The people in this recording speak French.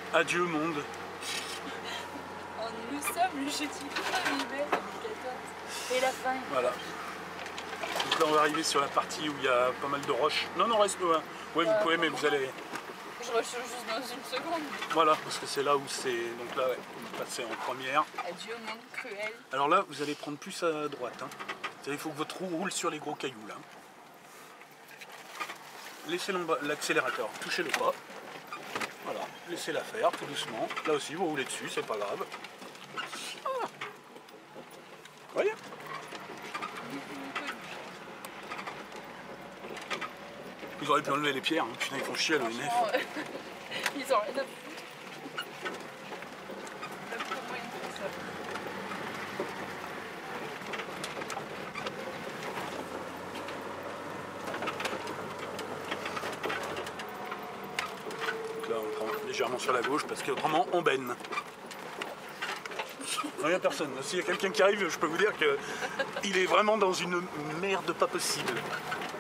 Adieu monde. Nous sommes le jeudi 1er mai 2014. Et la fin. Voilà. Donc là on va arriver sur la partie où il y a pas mal de roches. Non, non, reste loin. Ouais, vous pouvez, mais vous allez... Je rechange juste dans une seconde. Voilà, parce que c'est là où c'est... Donc là, ouais, vous passez en première. Adieu au monde cruel. Alors là, vous allez prendre plus à droite. Hein. Il faut que votre roue roule sur les gros cailloux là. Laissez l'accélérateur, touchez-le pas. Voilà, laissez-la faire tout doucement. Là aussi, vous roulez dessus, c'est pas grave. Ah. Vous voyez ? Ils auraient pu enlever les pierres, hein. Putain, ils font chier à l'ONF. Ils ont rien à foutre. Comment ils font ça ? Donc là, on prend légèrement sur la gauche parce qu'autrement, on baigne. Il n'y a personne. S'il y a quelqu'un qui arrive, je peux vous dire qu'il est vraiment dans une merde pas possible.